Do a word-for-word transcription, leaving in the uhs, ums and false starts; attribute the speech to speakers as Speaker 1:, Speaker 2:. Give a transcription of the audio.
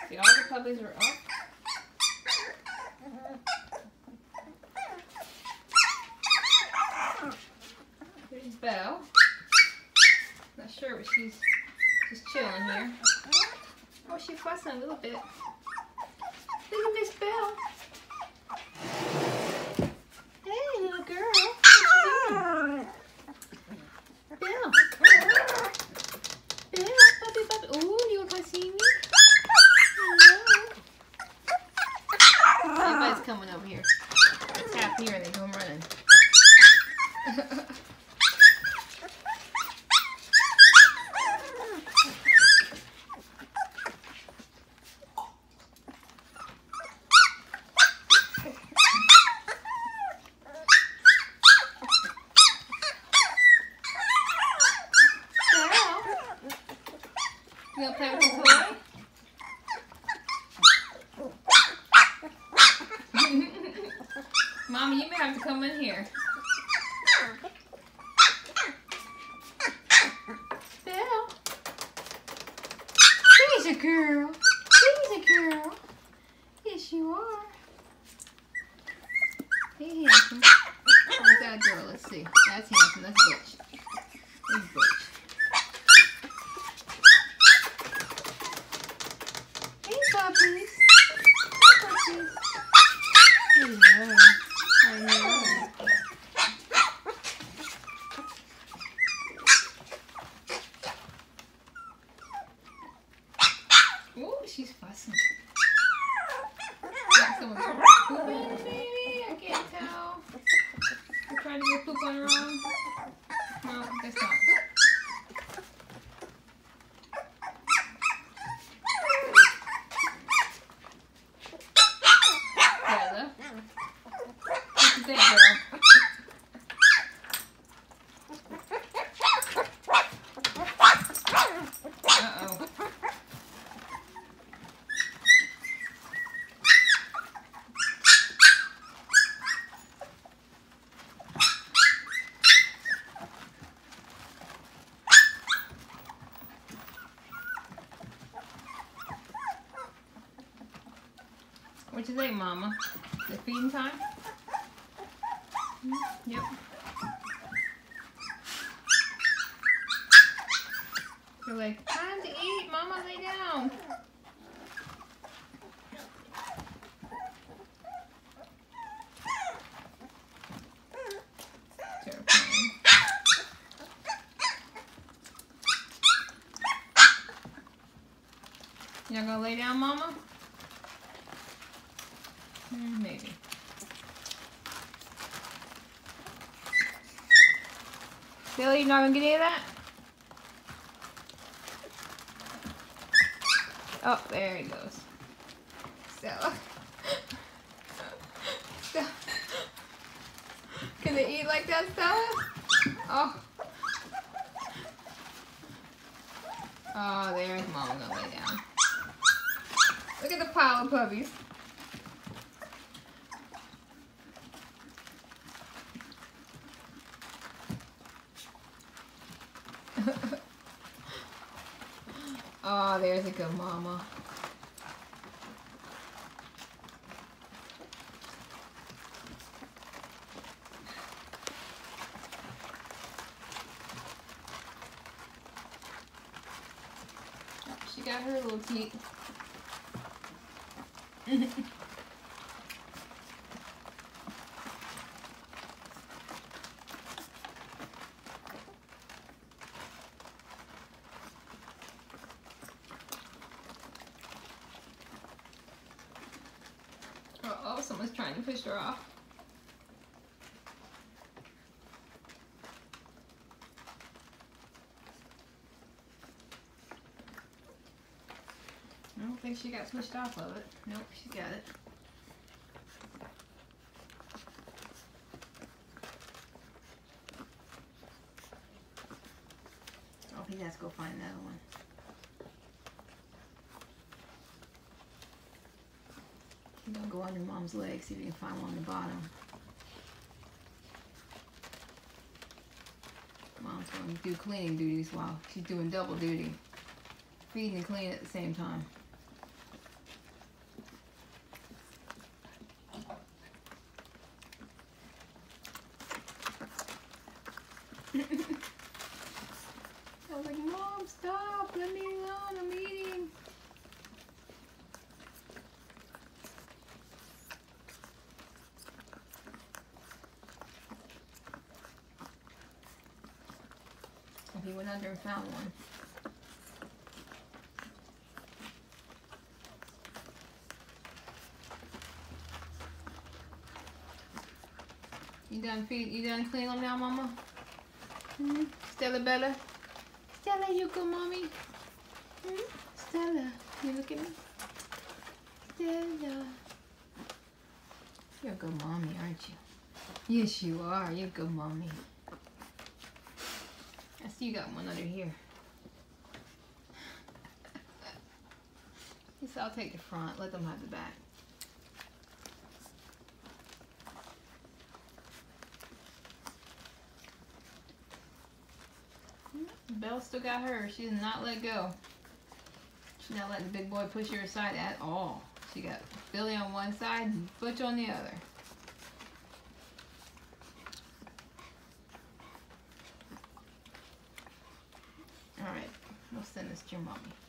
Speaker 1: See, all the puppies are up. There's Belle. Not sure what she's just chilling here. Oh, she's fussing a little bit. Look at Miss Belle. Hey, little girl. What you doing? Belle. Belle, puppy, puppy. Ooh, you want to come see me? Hello. Everybody's coming over here. I tap here and they come running. You gonna play with the toy? Mommy, you may have to come in here. Belle. There's a girl. There's a girl. Yes, you are. Hey, handsome. Where's that girl? Let's see. That's handsome. That's Butch. That's Butch. Puppies. Puppies. Hello. Hello. Ooh, she's fussing. Got someone pooping, maybe? I can't tell. You're trying to get poop on her own? No, guess not. There, girl. Uh-oh. What you think, Mama? Is it feeding time? Yep. You're like, time to eat, Mama, lay down. Terrifying. You're not gonna lay down, Mama? Mm, maybe. Billy, you're not gonna get any of that? Oh, there he goes. So, so can they eat like that, Stella? Oh. Oh, there's Mama gonna lay down. Look at the pile of puppies. Oh, there's a good Mama. She got her little teeth. Uh-oh, someone's trying to push her off. I don't think she got pushed off of it. Nope, she got it. Oh, he has to go find another one. You're gonna go under Mom's leg, see if you can find one on the bottom. Mom's going to do cleaning duties while she's doing double duty. Feeding and cleaning at the same time. I was like, Mom, stop, let me alone, I'm eating. He went under and found one. You done feed? You done cleaning them now, Mama? Hmm? Stella Bella? Stella, you good, Mommy? Hmm? Stella, you look at me? Stella. You're a good Mommy, aren't you? Yes, you are. You're a good Mommy. I see you got one under here. Yes, I'll take the front. Let them have the back. Belle still got hers. She did not let go. She's not letting the big boy push her aside at all. She got Billy on one side and Butch on the other. Alright, we'll send this to your mommy.